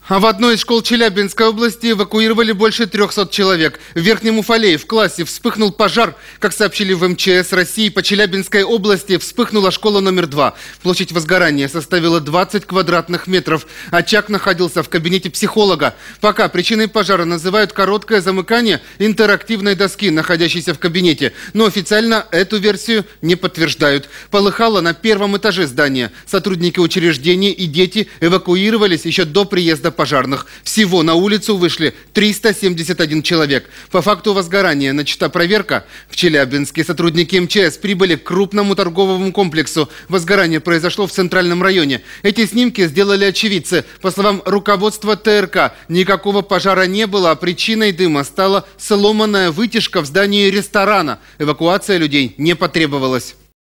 А в одной из школ Челябинской области эвакуировали больше 300 человек. В Верхнем Уфалее в классе вспыхнул пожар. Как сообщили в МЧС России, по Челябинской области вспыхнула школа номер 2. Площадь возгорания составила 20 квадратных метров. Очаг находился в кабинете психолога. Пока причиной пожара называют короткое замыкание интерактивной доски, находящейся в кабинете. Но официально эту версию не подтверждают. Полыхало на первом этаже здания. Сотрудники учреждения и дети эвакуировались еще до приезда пожарных. Всего на улицу вышли 371 человек. По факту возгорания начата проверка. В Челябинске сотрудники МЧС прибыли к крупному торговому комплексу. Возгорание произошло в центральном районе. Эти снимки сделали очевидцы. По словам руководства ТРК, никакого пожара не было, а причиной дыма стала сломанная вытяжка в здании ресторана. Эвакуация людей не потребовалась.